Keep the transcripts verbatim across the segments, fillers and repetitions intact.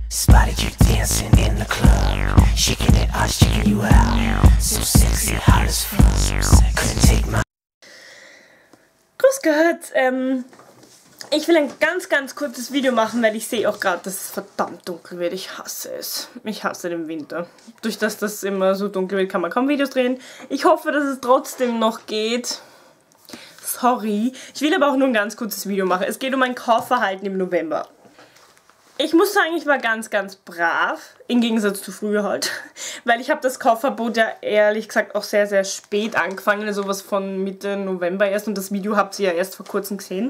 Spotted you dancing in the club, shaking it, I was checking you out. So sexy, hot as fuck. Couldn't take my. Grüß Gott, ähm, ich will ein ganz, ganz kurzes Video machen, weil ich sehe auch gerade, dass es verdammt dunkel wird. Ich hasse es. Ich hasse den Winter. Durch das das immer so dunkel wird, kann man kaum Videos drehen. Ich hoffe, dass es trotzdem noch geht. Sorry. Ich will aber auch nur ein ganz kurzes Video machen. Es geht um mein Kaufverhalten im November. Ich muss sagen, ich war ganz, ganz brav, im Gegensatz zu früher halt, weil ich habe das Kaufverbot ja ehrlich gesagt auch sehr, sehr spät angefangen, also was von Mitte November erst, und das Video habt ihr ja erst vor kurzem gesehen.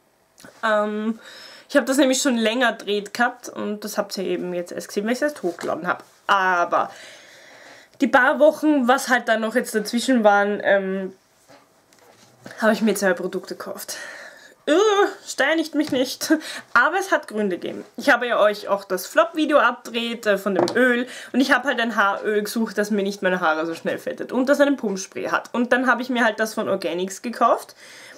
Ähm, ich habe das nämlich schon länger dreht gehabt und das habt ihr eben jetzt erst gesehen, weil ich es erst hochgeladen habe. Aber die paar Wochen, was halt dann noch jetzt dazwischen waren, ähm, habe ich mir zwei Produkte gekauft. Uh, steinigt mich nicht. Aber es hat Gründe gegeben. Ich habe ja euch auch das Flop-Video abgedreht äh, von dem Öl. Und ich habe halt ein Haaröl gesucht, das mir nicht meine Haare so schnell fettet. Und das einen Pumpspray hat. Und dann habe ich mir halt das von Organics gekauft.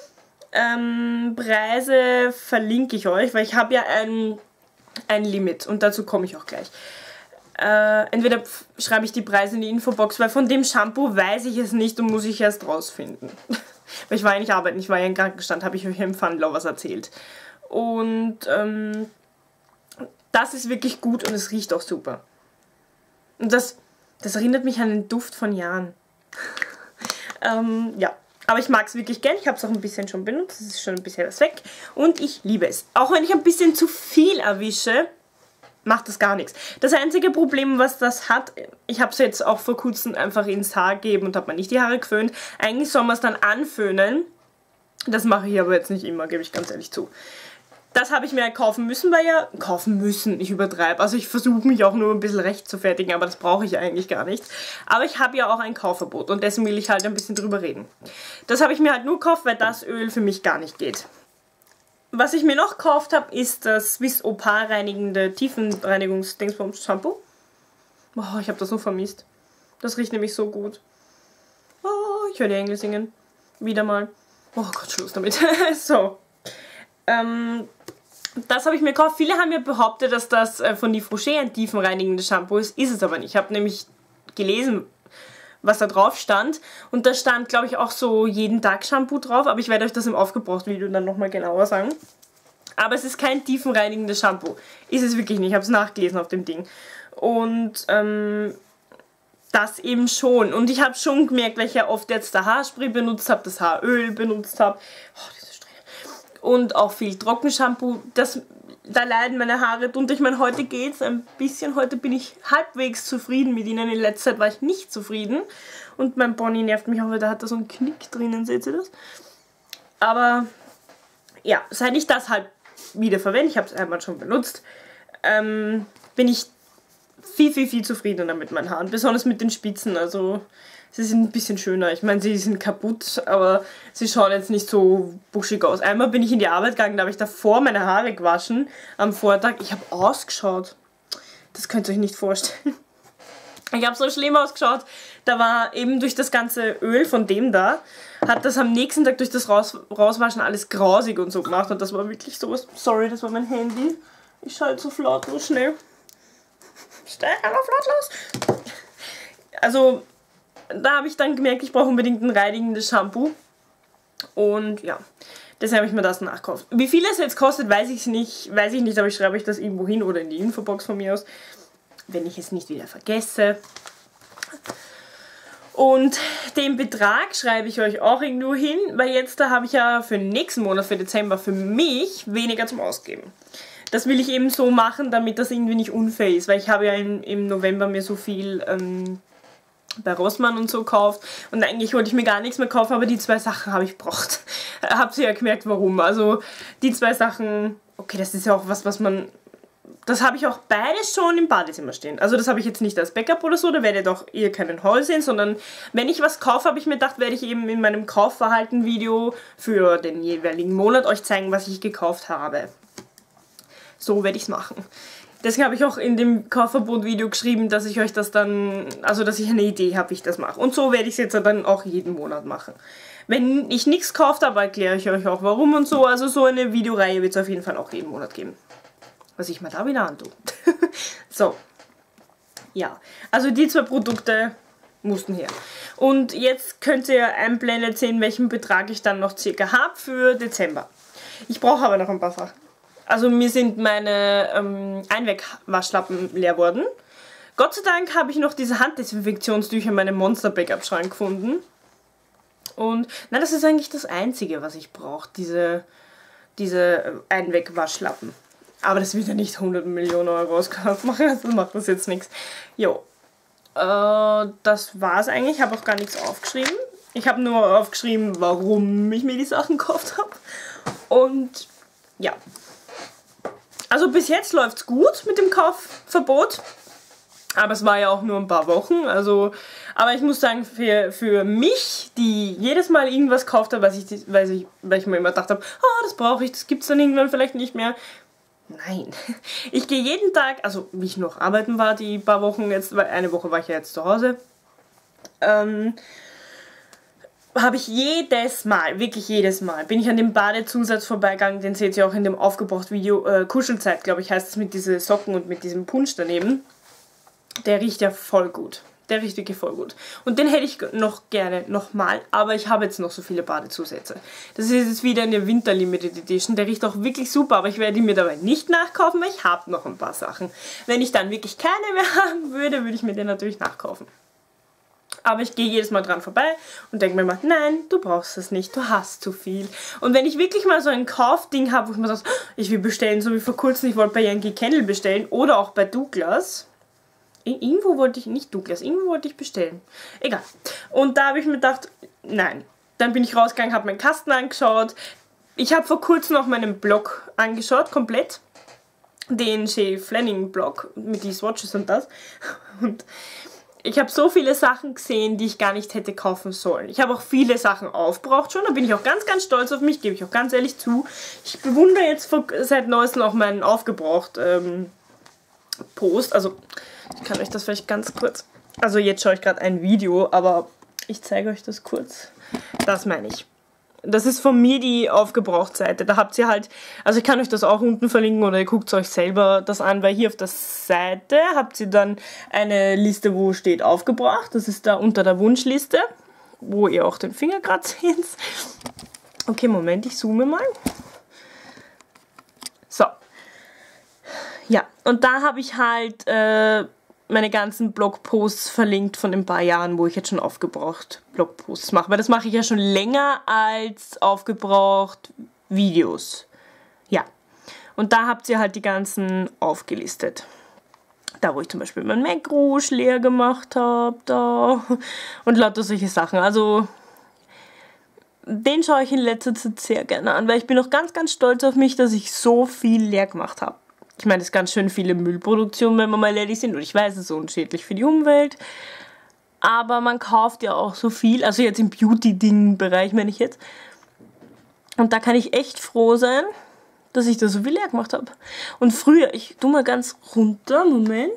Ähm, Preise verlinke ich euch, weil ich habe ja ein, ein Limit. Und dazu komme ich auch gleich. Äh, entweder schreibe ich die Preise in die Infobox, weil von dem Shampoo weiß ich es nicht und muss ich erst rausfinden. Weil ich war ja nicht arbeiten, ich war ja im Krankenstand, habe ich euch im Funlow was erzählt. Und ähm, das ist wirklich gut und es riecht auch super. Und das, das erinnert mich an den Duft von Jahren. ähm, ja, aber ich mag es wirklich gern. Ich habe es auch ein bisschen schon benutzt, es ist schon ein bisschen was weg. Und ich liebe es. Auch wenn ich ein bisschen zu viel erwische, macht das gar nichts. Das einzige Problem, was das hat, ich habe es jetzt auch vor kurzem einfach ins Haar gegeben und habe mir nicht die Haare geföhnt. Eigentlich soll man es dann anföhnen. Das mache ich aber jetzt nicht immer, gebe ich ganz ehrlich zu. Das habe ich mir kaufen müssen, weil ja... Kaufen müssen, ich übertreibe. Also ich versuche mich auch nur ein bisschen recht zu fertigen, aber das brauche ich eigentlich gar nicht. Aber ich habe ja auch ein Kaufverbot und deswegen will ich halt ein bisschen drüber reden. Das habe ich mir halt nur gekauft, weil das Öl für mich gar nicht geht. Was ich mir noch gekauft habe, ist das Swiss Opal reinigende Tiefenreinigungs-Dingsbums-Shampoo. Oh, ich habe das so vermisst. Das riecht nämlich so gut. Oh, ich höre die Engel singen. Wieder mal. Oh Gott, Schluss damit. So. Ähm, das habe ich mir gekauft. Viele haben mir behauptet, dass das äh, von Yves Rocher ein tiefenreinigendes Shampoo ist. Ist es aber nicht. Ich habe nämlich gelesen, was da drauf stand. Und da stand, glaube ich, auch so jeden Tag Shampoo drauf. Aber ich werde euch das im Aufgebraucht-Video dann nochmal genauer sagen. Aber es ist kein tiefenreinigendes Shampoo. Ist es wirklich nicht. Ich habe es nachgelesen auf dem Ding. Und ähm, das eben schon. Und ich habe schon gemerkt, weil ich ja oft jetzt der Haarspray benutzt habe, das Haaröl benutzt habe. Oh, diese Strähne. Und auch viel Trockenshampoo. Das... Da leiden meine Haare drunter. Ich meine, heute geht es ein bisschen. Heute bin ich halbwegs zufrieden mit ihnen. In letzter Zeit war ich nicht zufrieden. Und mein Pony nervt mich auch, weil da hat da so einen Knick drinnen. Seht ihr das? Aber ja, seit ich das halt wieder verwende, ich habe es einmal schon benutzt, ähm, bin ich viel, viel, viel zufriedener mit meinen Haaren. Besonders mit den Spitzen. Also sie sind ein bisschen schöner. Ich meine, sie sind kaputt, aber sie schauen jetzt nicht so buschig aus. Einmal bin ich in die Arbeit gegangen, da habe ich davor meine Haare gewaschen am Vortag. Ich habe ausgeschaut. Das könnt ihr euch nicht vorstellen. Ich habe so schlimm ausgeschaut. Da war eben durch das ganze Öl von dem da, hat das am nächsten Tag durch das Raus Rauswaschen alles grausig und so gemacht. Und das war wirklich sowas. Sorry, das war mein Handy. Ich schalte so flott, so schnell. Stell einfach flott los. Also... Da habe ich dann gemerkt, ich brauche unbedingt ein reinigendes Shampoo. Und ja, deshalb habe ich mir das nachgekauft. Wie viel es jetzt kostet, weiß ich nicht, weiß ich nicht, aber ich schreibe euch das irgendwo hin oder in die Infobox von mir aus, wenn ich es nicht wieder vergesse. Und den Betrag schreibe ich euch auch irgendwo hin, weil jetzt da habe ich ja für den nächsten Monat, für Dezember, für mich weniger zum Ausgeben. Das will ich eben so machen, damit das irgendwie nicht unfair ist, weil ich habe ja im, im November mir so viel... Ähm, bei Rossmann und so gekauft und eigentlich wollte ich mir gar nichts mehr kaufen, aber die zwei Sachen habe ich gebraucht. Habt ihr ja gemerkt, warum. Also die zwei Sachen, okay, das ist ja auch was, was man, das habe ich auch beides schon im Badezimmer stehen. Also das habe ich jetzt nicht als Backup oder so, da werdet auch ihr keinen Haul sehen, sondern wenn ich was kaufe, habe ich mir gedacht, werde ich eben in meinem Kaufverhalten-Video für den jeweiligen Monat euch zeigen, was ich gekauft habe. So werde ich es machen. Deswegen habe ich auch in dem Kaufverbot-Video geschrieben, dass ich euch das dann, also dass ich eine Idee habe, wie ich das mache. Und so werde ich es jetzt dann auch jeden Monat machen. Wenn ich nichts gekauft habe, erkläre ich euch auch warum und so. Also so eine Videoreihe wird es auf jeden Fall auch jeden Monat geben. Was ich mir da wieder antue. So. Ja, also die zwei Produkte mussten her. Und jetzt könnt ihr einblendet sehen, welchen Betrag ich dann noch circa habe für Dezember. Ich brauche aber noch ein paar Sachen. Also mir sind meine ähm, Einwegwaschlappen leer worden. Gott sei Dank habe ich noch diese Handdesinfektionstücher in meinem Monster-Backup-Schrank gefunden. Und nein, das ist eigentlich das Einzige, was ich brauche, diese, diese Einwegwaschlappen. Aber das wird ja nicht hundert Millionen Euro ausgekauft machen, also macht das jetzt nichts. Jo, äh, das war's eigentlich. Ich habe auch gar nichts aufgeschrieben. Ich habe nur aufgeschrieben, warum ich mir die Sachen gekauft habe. Und ja. Also bis jetzt läuft's gut mit dem Kaufverbot. Aber es war ja auch nur ein paar Wochen. Also, aber ich muss sagen, für, für mich, die jedes Mal irgendwas gekauft habe, weil ich, weil ich, weil ich mir immer gedacht habe, oh, das brauche ich, das gibt es dann irgendwann vielleicht nicht mehr. Nein. Ich gehe jeden Tag, also wie ich noch arbeiten war, die paar Wochen jetzt, weil eine Woche war ich ja jetzt zu Hause, ähm, habe ich jedes Mal, wirklich jedes Mal, bin ich an dem Badezusatz vorbeigegangen, den seht ihr auch in dem Aufgebraucht-Video, äh, Kuschelzeit, glaube ich, heißt es, mit diesen Socken und mit diesem Punsch daneben. Der riecht ja voll gut. Der riecht wirklich voll gut. Und den hätte ich noch gerne nochmal, aber ich habe jetzt noch so viele Badezusätze. Das ist jetzt wieder eine Winter Limited Edition. Der riecht auch wirklich super, aber ich werde ihn mir dabei nicht nachkaufen, weil ich habe noch ein paar Sachen. Wenn ich dann wirklich keine mehr haben würde, würde ich mir den natürlich nachkaufen. Aber ich gehe jedes Mal dran vorbei und denke mir immer, nein, du brauchst es nicht, du hast zu viel. Und wenn ich wirklich mal so ein Kaufding habe, wo ich mir sage, ich will bestellen, so wie vor kurzem, ich wollte bei Yankee Candle bestellen oder auch bei Douglas. Irgendwo wollte ich, nicht Douglas, irgendwo wollte ich bestellen. Egal. Und da habe ich mir gedacht, nein. Dann bin ich rausgegangen, habe meinen Kasten angeschaut. Ich habe vor kurzem noch meinen Blog angeschaut, komplett. Den Shay Flanning Blog mit den Swatches und das. Und ich habe so viele Sachen gesehen, die ich gar nicht hätte kaufen sollen. Ich habe auch viele Sachen aufgebraucht schon. Da bin ich auch ganz, ganz stolz auf mich, gebe ich auch ganz ehrlich zu. Ich bewundere jetzt seit neuestem auch meinen aufgebraucht ähm, Post. Also ich kann euch das vielleicht ganz kurz... Also jetzt schaue ich gerade ein Video, aber ich zeige euch das kurz. Das meine ich. Das ist von mir die Aufgebraucht-Seite. Da habt ihr halt... Also ich kann euch das auch unten verlinken oder ihr guckt euch selber das an, weil hier auf der Seite habt ihr dann eine Liste, wo steht aufgebraucht. Das ist da unter der Wunschliste, wo ihr auch den Finger gerade seht. Okay, Moment, ich zoome mal. So. Ja, und da habe ich halt... Äh, meine ganzen Blogposts verlinkt von den paar Jahren, wo ich jetzt schon aufgebraucht Blogposts mache. Weil das mache ich ja schon länger als aufgebraucht Videos. Ja. Und da habt ihr halt die ganzen aufgelistet. Da, wo ich zum Beispiel mein Mac Rouge leer gemacht habe, da. Und lauter solche Sachen. Also, den schaue ich in letzter Zeit sehr gerne an, weil ich bin auch ganz, ganz stolz auf mich, dass ich so viel leer gemacht habe. Ich meine, es ist ganz schön viele Müllproduktionen, wenn wir mal ehrlich sind. Und ich weiß, es ist unschädlich für die Umwelt. Aber man kauft ja auch so viel. Also jetzt im Beauty-Ding-Bereich meine ich jetzt. Und da kann ich echt froh sein, dass ich da so viel leer gemacht habe. Und früher, ich tue mal ganz runter, Moment.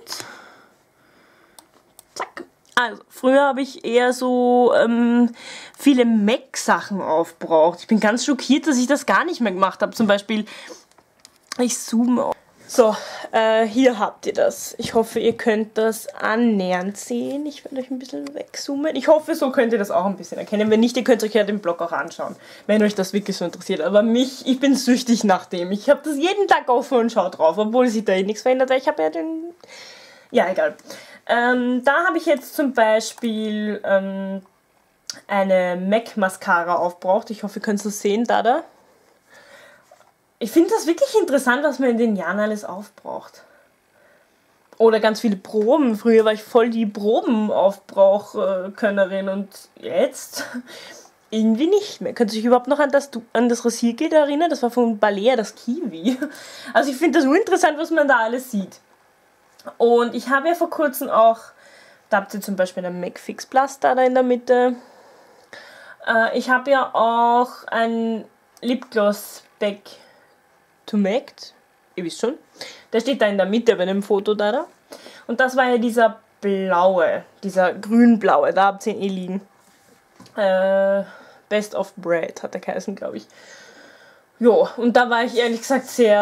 Zack. Also, früher habe ich eher so ähm, viele Mac-Sachen aufgebraucht. Ich bin ganz schockiert, dass ich das gar nicht mehr gemacht habe. Zum Beispiel, ich zoome auf. So, äh, hier habt ihr das. Ich hoffe, ihr könnt das annähernd sehen. Ich werde euch ein bisschen wegzoomen. Ich hoffe, so könnt ihr das auch ein bisschen erkennen. Wenn nicht, ihr könnt euch ja den Blog auch anschauen, wenn euch das wirklich so interessiert. Aber mich, ich bin süchtig nach dem. Ich habe das jeden Tag offen und schaue drauf, obwohl sich da eh nichts verändert, weil ich habe ja den... Ja, egal. Ähm, da habe ich jetzt zum Beispiel ähm, eine MAC Mascara aufgebraucht. Ich hoffe, ihr könnt es sehen, da da. Ich finde das wirklich interessant, was man in den Jahren alles aufbraucht. Oder ganz viele Proben. Früher war ich voll die Probenaufbrauchkönnerin und jetzt irgendwie nicht mehr. Könnt ihr euch überhaupt noch an das, an das Rasiergel erinnern? Das war von Balea, das Kiwi. Also ich finde das nur interessant, was man da alles sieht. Und ich habe ja vor kurzem auch, da habt ihr zum Beispiel einen MAC Fix Plus da, da in der Mitte. Äh, ich habe ja auch ein Lipgloss Back to MAC, ihr wisst schon. Der steht da in der Mitte bei dem Foto da, da. Und das war ja dieser blaue, dieser grün-blaue, da habt ihr ihn eh liegen. Äh, Best of Bread hat der geheißen, glaube ich. Jo, und da war ich ehrlich gesagt sehr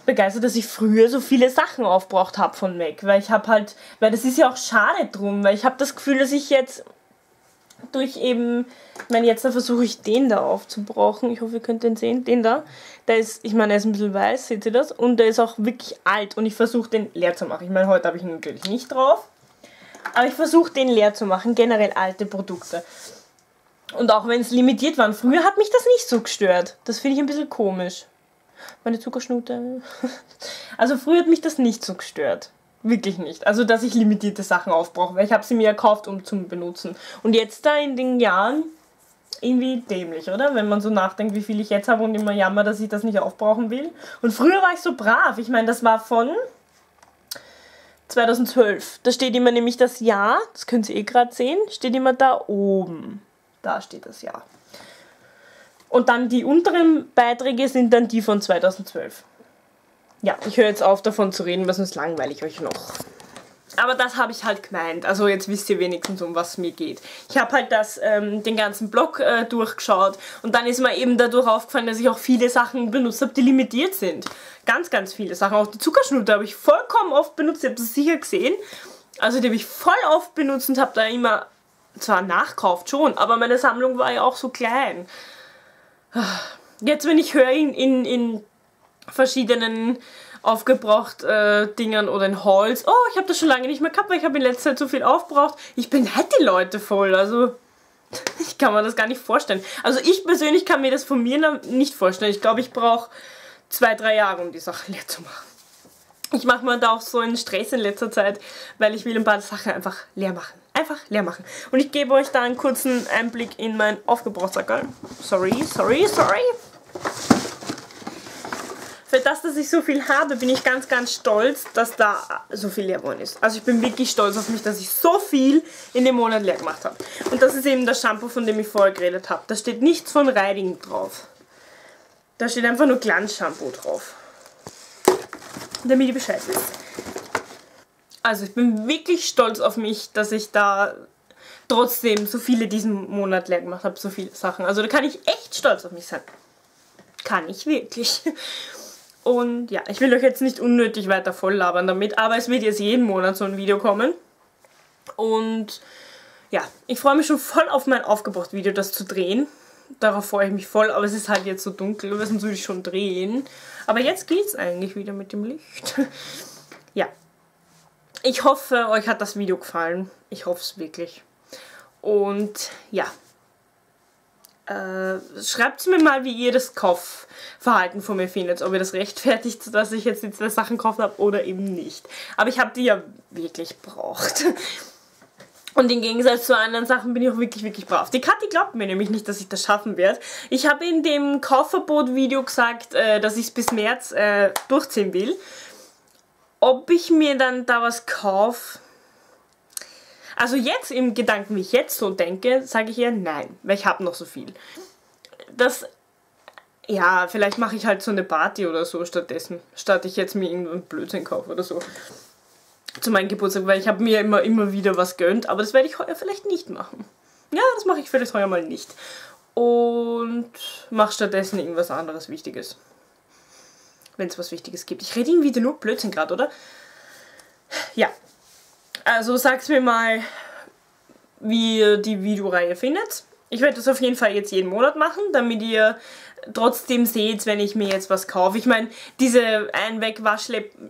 begeistert, dass ich früher so viele Sachen aufgebraucht habe von M A C, weil ich habe halt, weil das ist ja auch schade drum, weil ich habe das Gefühl, dass ich jetzt durch eben, ich meine, jetzt versuche ich den da aufzubrauchen, ich hoffe, ihr könnt den sehen, den da, der ist, ich meine, er ist ein bisschen weiß, seht ihr das, und der ist auch wirklich alt und ich versuche den leer zu machen. Ich meine, heute habe ich ihn natürlich nicht drauf, aber ich versuche den leer zu machen, generell alte Produkte. Und auch wenn es limitiert waren, früher hat mich das nicht so gestört, das finde ich ein bisschen komisch. Meine Zuckerschnute. Also früher hat mich das nicht so gestört. Wirklich nicht. Also, dass ich limitierte Sachen aufbrauche, weil ich habe sie mir gekauft, um zu benutzen. Und jetzt da in den Jahren, irgendwie dämlich, oder? Wenn man so nachdenkt, wie viel ich jetzt habe und immer jammer, dass ich das nicht aufbrauchen will. Und früher war ich so brav. Ich meine, das war von zweitausendzwölf. Da steht immer nämlich das Jahr, das könnt ihr eh gerade sehen, steht immer da oben. Da steht das Jahr. Und dann die unteren Beiträge sind dann die von zweitausendzwölf. Ja, ich höre jetzt auf davon zu reden, weil sonst langweile ich euch noch. Aber das habe ich halt gemeint. Also jetzt wisst ihr wenigstens, um was es mir geht. Ich habe halt das, ähm, den ganzen Blog äh, durchgeschaut und dann ist mir eben dadurch aufgefallen, dass ich auch viele Sachen benutzt habe, die limitiert sind. Ganz, ganz viele Sachen. Auch die Zuckerschnute habe ich vollkommen oft benutzt. Ihr habt das sicher gesehen. Also die habe ich voll oft benutzt und habe da immer, zwar nachkauft schon, aber meine Sammlung war ja auch so klein. Jetzt, wenn ich höre in, in, in verschiedenen aufgebraucht äh, Dingern oder in Hauls, oh, ich habe das schon lange nicht mehr gehabt, weil ich habe in letzter Zeit so viel aufgebraucht. Ich bin halt die Leute voll, also ich kann mir das gar nicht vorstellen. Also ich persönlich kann mir das von mir nicht vorstellen. Ich glaube, ich brauche zwei, drei Jahre, um die Sache leer zu machen. Ich mache mir da auch so einen Stress in letzter Zeit, weil ich will ein paar Sachen einfach leer machen. Einfach leer machen. Und ich gebe euch da einen kurzen Einblick in mein Aufgebrauchtssackerl. Sorry, sorry, sorry. Für das, dass ich so viel habe, bin ich ganz, ganz stolz, dass da so viel leer geworden ist. Also ich bin wirklich stolz auf mich, dass ich so viel in dem Monat leer gemacht habe. Und das ist eben das Shampoo, von dem ich vorher geredet habe. Da steht nichts von Riding drauf. Da steht einfach nur Glanzshampoo drauf. Damit ihr Bescheid wisst. Also ich bin wirklich stolz auf mich, dass ich da trotzdem so viele diesen Monat leer gemacht habe, so viele Sachen. Also da kann ich echt stolz auf mich sein. Kann ich wirklich. Und ja, ich will euch jetzt nicht unnötig weiter voll labern damit, aber es wird jetzt jeden Monat so ein Video kommen. Und ja, ich freue mich schon voll auf mein Aufgebraucht-Video, das zu drehen. Darauf freue ich mich voll, aber es ist halt jetzt so dunkel, weil sonst würde ich schon drehen. Aber jetzt geht's eigentlich wieder mit dem Licht. Ja. Ich hoffe, euch hat das Video gefallen. Ich hoffe es wirklich. Und ja. Äh, schreibt mir mal, wie ihr das Kaufverhalten von mir findet. Ob ihr das rechtfertigt, dass ich jetzt die zwei Sachen gekauft habe oder eben nicht. Aber ich habe die ja wirklich gebraucht. Und im Gegensatz zu anderen Sachen bin ich auch wirklich, wirklich brav. Die Kathi glaubt mir nämlich nicht, dass ich das schaffen werde. Ich habe in dem Kaufverbot-Video gesagt, äh, dass ich es bis März äh, durchziehen will. Ob ich mir dann da was kaufe... Also jetzt, im Gedanken, wie ich jetzt so denke, sage ich eher nein, weil ich habe noch so viel. Das, ja, vielleicht mache ich halt so eine Party oder so stattdessen, statt ich jetzt mir irgendeinen Blödsinn kaufe oder so. Zu meinem Geburtstag, weil ich habe mir immer, immer wieder was gönnt, aber das werde ich heuer vielleicht nicht machen. Ja, das mache ich vielleicht heuer mal nicht. Und mache stattdessen irgendwas anderes Wichtiges. Wenn es was Wichtiges gibt. Ich rede irgendwie wieder nur Blödsinn gerade, oder? Ja. Also sagt mir mal, wie ihr die Videoreihe findet. Ich werde das auf jeden Fall jetzt jeden Monat machen, damit ihr trotzdem seht, wenn ich mir jetzt was kaufe. Ich meine, diese Einweg-Waschlappen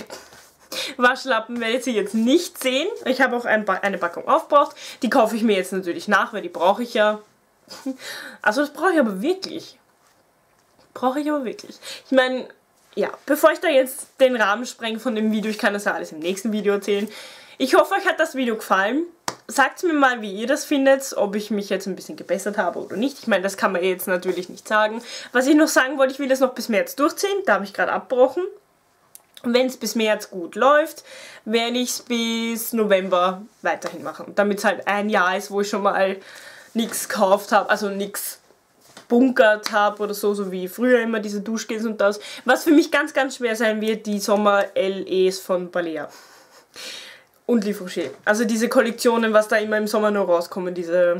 Waschlappen werdet ihr jetzt nicht sehen. Ich habe auch ein ba eine Packung aufgebraucht. Die kaufe ich mir jetzt natürlich nach, weil die brauche ich ja. Also das brauche ich aber wirklich. Brauche ich aber wirklich. Ich meine, ja, bevor ich da jetzt den Rahmen sprenge von dem Video, ich kann das ja alles im nächsten Video erzählen. Ich hoffe, euch hat das Video gefallen. Sagt mir mal, wie ihr das findet, ob ich mich jetzt ein bisschen gebessert habe oder nicht. Ich meine, das kann man jetzt natürlich nicht sagen. Was ich noch sagen wollte, ich will das noch bis März durchziehen. Da habe ich gerade abgebrochen. Wenn es bis März gut läuft, werde ich es bis November weiterhin machen. Damit es halt ein Jahr ist, wo ich schon mal nichts gekauft habe, also nichts bunkert habe oder so, so wie früher immer diese Duschgels und das. Was für mich ganz, ganz schwer sein wird, die Sommer-L Es von Balea. Und Li Fouché. Also diese Kollektionen, was da immer im Sommer nur rauskommen, diese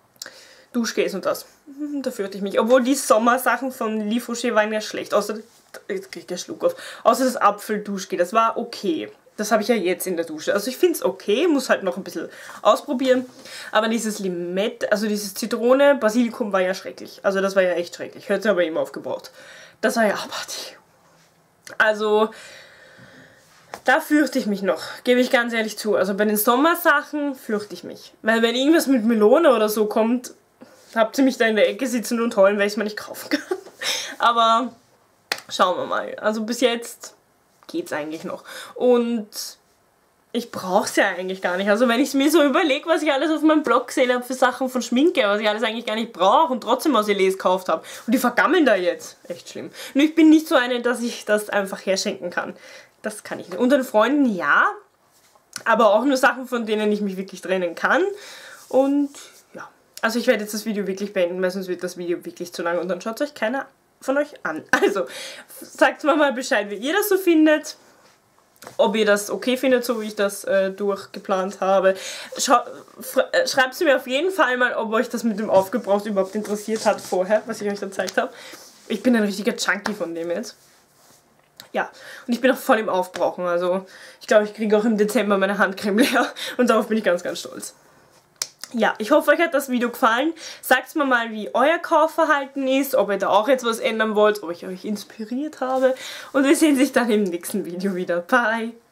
Duschgels und das. Da fürchte ich mich. Obwohl die Sommersachen von Li Fouché waren ja schlecht. Außer jetzt kriege ich einen Schluck auf. Außer das Apfelduschgel, das war okay. Das habe ich ja jetzt in der Dusche. Also ich finde es okay, muss halt noch ein bisschen ausprobieren. Aber dieses Limette, also dieses Zitrone, Basilikum war ja schrecklich. Also das war ja echt schrecklich. Hört sich aber eben aufgebraucht. Das war ja abartig. Also da fürchte ich mich noch, gebe ich ganz ehrlich zu. Also bei den Sommersachen fürchte ich mich. Weil wenn irgendwas mit Melone oder so kommt, habt ihr mich da in der Ecke sitzen und heulen, weil ich es mir nicht kaufen kann. Aber schauen wir mal. Also bis jetzt geht's eigentlich noch. Und ich brauche es ja eigentlich gar nicht. Also wenn ich mir so überlege, was ich alles auf meinem Blog gesehen habe für Sachen von Schminke, was ich alles eigentlich gar nicht brauche und trotzdem aus L Es gekauft habe. Und die vergammeln da jetzt. Echt schlimm. Nur ich bin nicht so eine, dass ich das einfach herschenken kann. Das kann ich nicht. Unter den Freunden ja, aber auch nur Sachen, von denen ich mich wirklich trennen kann. Und ja, also ich werde jetzt das Video wirklich beenden, weil sonst wird das Video wirklich zu lang und dann schaut es euch keiner von euch an. Also, sagt mir mal Bescheid, wie ihr das so findet. Ob ihr das okay findet, so wie ich das äh, durchgeplant habe. Schreibt es mir auf jeden Fall mal, ob euch das mit dem Aufgebraucht überhaupt interessiert hat vorher, was ich euch dann gezeigt habe. Ich bin ein richtiger Junkie von dem jetzt. Ja, und ich bin auch voll im Aufbrauchen. Also, ich glaube, ich kriege auch im Dezember meine Handcreme leer. Und darauf bin ich ganz, ganz stolz. Ja, ich hoffe, euch hat das Video gefallen. Sagt mir mal, wie euer Kaufverhalten ist, ob ihr da auch jetzt was ändern wollt, ob ich euch inspiriert habe. Und wir sehen sich dann im nächsten Video wieder. Bye!